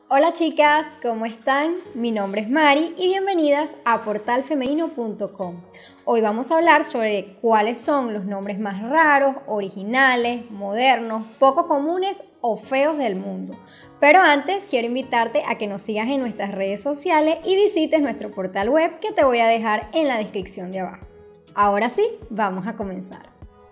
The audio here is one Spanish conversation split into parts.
Hola chicas, ¿cómo están? Mi nombre es Mari y bienvenidas a portalfemenino.com. Hoy vamos a hablar sobre cuáles son los nombres más raros, originales, modernos, poco comunes o feos del mundo. Pero antes quiero invitarte a que nos sigas en nuestras redes sociales y visites nuestro portal web que te voy a dejar en la descripción de abajo. Ahora sí, vamos a comenzar.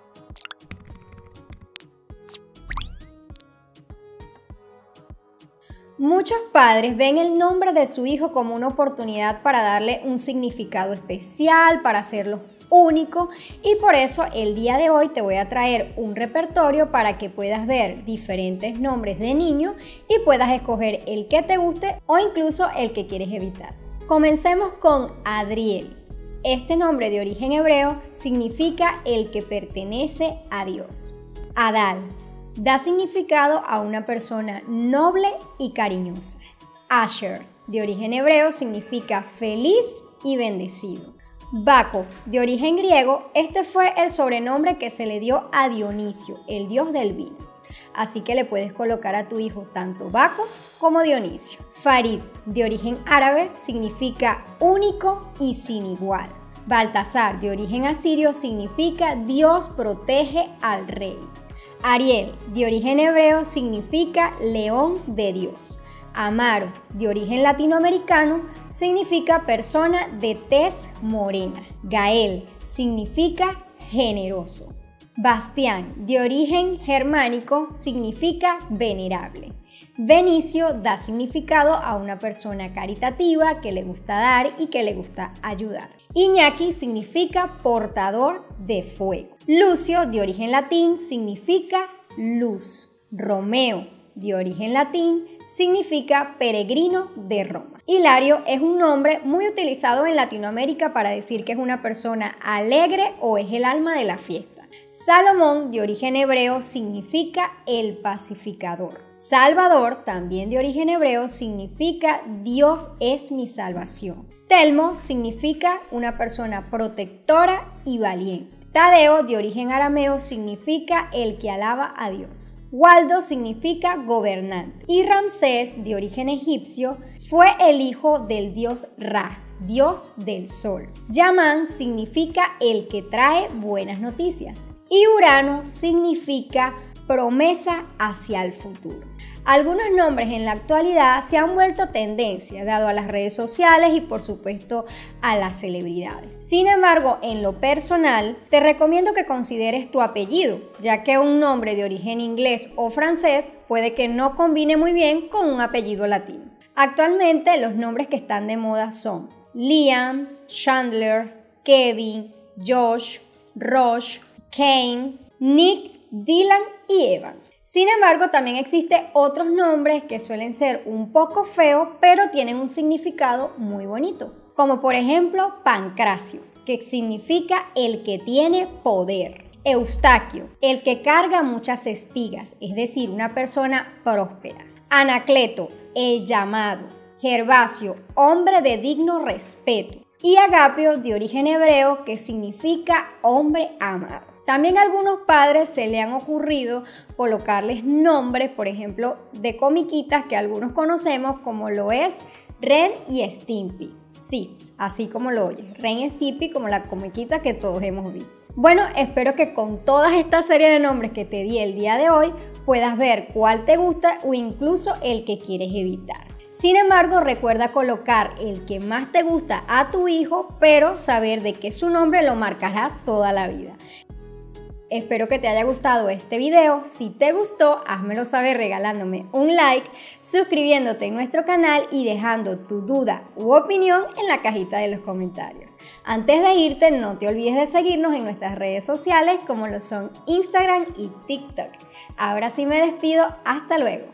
Muchos padres ven el nombre de su hijo como una oportunidad para darle un significado especial, para hacerlo único, y por eso el día de hoy te voy a traer un repertorio para que puedas ver diferentes nombres de niño y puedas escoger el que te guste o incluso el que quieres evitar. Comencemos con Adriel. Este nombre de origen hebreo significa el que pertenece a Dios. Adal da significado a una persona noble y cariñosa. Asher, de origen hebreo, significa feliz y bendecido. Baco, de origen griego, este fue el sobrenombre que se le dio a Dionisio, el dios del vino. Así que le puedes colocar a tu hijo tanto Baco como Dionisio. Farid, de origen árabe, significa único y sin igual. Baltasar, de origen asirio, significa Dios protege al rey. Ariel, de origen hebreo, significa león de Dios. Amaro, de origen latinoamericano, significa persona de tez morena. Gael significa generoso. Bastián, de origen germánico, significa venerable. Benicio da significado a una persona caritativa que le gusta dar y que le gusta ayudar. Iñaki significa portador de fuego. Lucio, de origen latín, significa luz. Romeo, de origen latín, significa peregrino de Roma. Hilario es un nombre muy utilizado en Latinoamérica para decir que es una persona alegre o es el alma de la fiesta. Salomón, de origen hebreo, significa el pacificador. Salvador, también de origen hebreo, significa Dios es mi salvación. Telmo significa una persona protectora y valiente. Tadeo, de origen arameo, significa el que alaba a Dios. Waldo significa gobernante. Y Ramsés, de origen egipcio, fue el hijo del dios Ra, dios del sol. Yamán significa el que trae buenas noticias. Y Urano significa promesa hacia el futuro. Algunos nombres en la actualidad se han vuelto tendencia, dado a las redes sociales y por supuesto a las celebridades. Sin embargo, en lo personal, te recomiendo que consideres tu apellido, ya que un nombre de origen inglés o francés puede que no combine muy bien con un apellido latino. Actualmente, los nombres que están de moda son Liam, Chandler, Kevin, Josh, Rosh, Kane, Nick, Dylan y Evan. Sin embargo, también existen otros nombres que suelen ser un poco feos, pero tienen un significado muy bonito, como por ejemplo Pancracio, que significa el que tiene poder. Eustaquio, el que carga muchas espigas, es decir, una persona próspera. Anacleto, el llamado. Gervasio, hombre de digno respeto. Y Agapio, de origen hebreo, que significa hombre amado. También a algunos padres se le han ocurrido colocarles nombres, por ejemplo, de comiquitas que algunos conocemos, como lo es Ren y Stimpy. Sí, así como lo oyes, Ren y Stimpy, como la comiquita que todos hemos visto. Bueno, espero que con toda esta serie de nombres que te di el día de hoy puedas ver cuál te gusta o incluso el que quieres evitar. Sin embargo, recuerda colocar el que más te gusta a tu hijo, pero saber de que su nombre lo marcará toda la vida. Espero que te haya gustado este video. Si te gustó, házmelo saber regalándome un like, suscribiéndote en nuestro canal y dejando tu duda u opinión en la cajita de los comentarios. Antes de irte, no te olvides de seguirnos en nuestras redes sociales como lo son Instagram y TikTok. Ahora sí me despido. Hasta luego.